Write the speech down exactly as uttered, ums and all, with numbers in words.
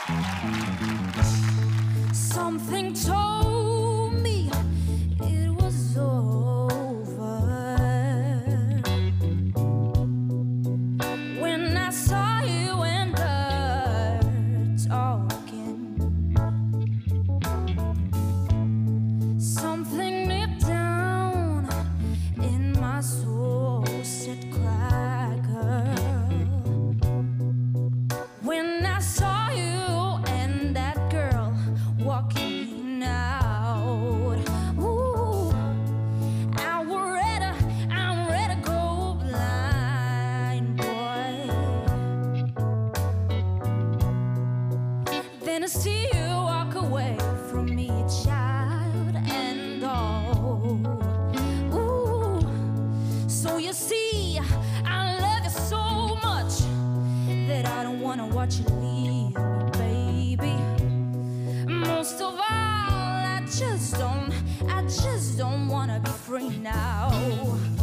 Something told me it was over when I saw you and her talking. Something deep down in my soul said, cry, girl. When I saw you and that girl walking out, ooh, I'm ready, I'm ready to go blind, boy. Then I see you walk away from me, child, and all. Ooh, so you see, I love you so much that I don't wanna watch you leave me, baby. Most of all, I just don't, I just don't wanna be free now.